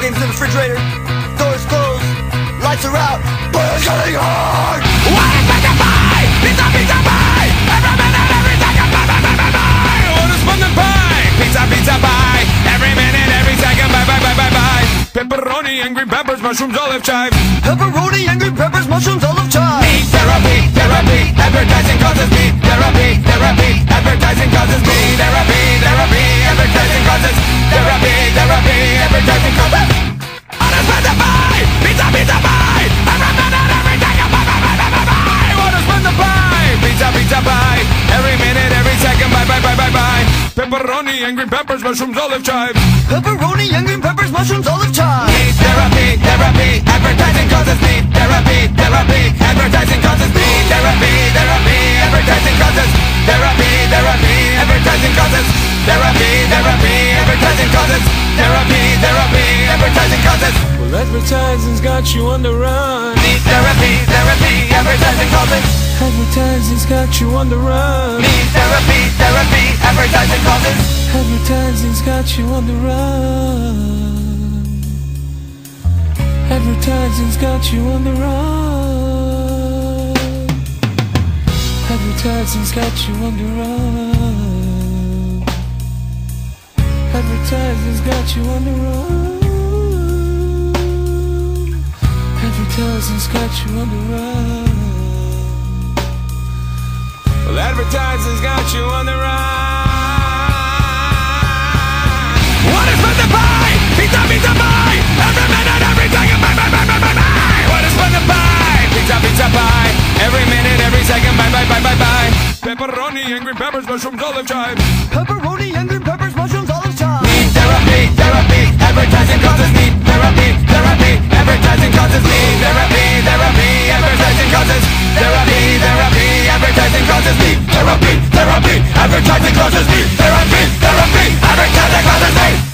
games in the refrigerator. Doors closed, lights are out, but it's getting hard. What is meant to buy? Pizza, pizza, buy. Every minute, every second, buy, buy, buy, buy, buy. What is fun to buy? Pizza, pizza, buy. Every minute, every second, buy, buy, buy, buy, buy. Pepperoni and green peppers, mushrooms, olive chive. Pepperoni and green peppers, mushrooms, olive chive. Me therapy, therapy. Advertising causes me therapy, therapy. Advertising causes me therapy, therapy. Advertising causes therapy, therapy. Advertising causes. What is meant to buy? Pizza, pizza, buy. Every minute, every second, buy, buy, buy, buy, buy, buy. What is meant to buy? Pizza, pizza, buy. Every minute, every second, buy, buy, buy, buy, buy. Pepperoni and green peppers, mushrooms, olive chive. Pepperoni and green peppers, mushrooms, olive chive. Me therapy, therapy. Advertising causes me therapy, therapy. Advertising causes me therapy, therapy. Advertising causes therapy, therapy. Advertising causes therapy, therapy. Advertising causes therapy, therapy. Advertising causes. Well, advertising's got you on the run. Me therapy, therapy. Advertising causes. Advertising's got you on the run. Me therapy, therapy. Advertising causes. Advertising's got you on the run. Advertising's got you on the run. Advertising's got you on the run. Advertising's got you on the run. Advertising's got you on the run. Well, advertising's got you on the run. What is meant to buy? Pizza, pizza, buy. Every minute, every second, buy, buy, buy, buy, buy, buy. What is meant to buy? Pizza, pizza, buy. Every minute, every second, buy, buy, buy, buy, buy. Pepperoni and green peppers, mushrooms, olive chive. Pepperoni and green peppers, mushrooms, olive chive. Me therapy, therapy. Advertising causes me therapy, therapy. Advertising causes me therapy, therapy. Advertising causes therapy, therapy. Advertising causes me therapy, therapy. Advertising causes me therapy, therapy. Advertising causes me.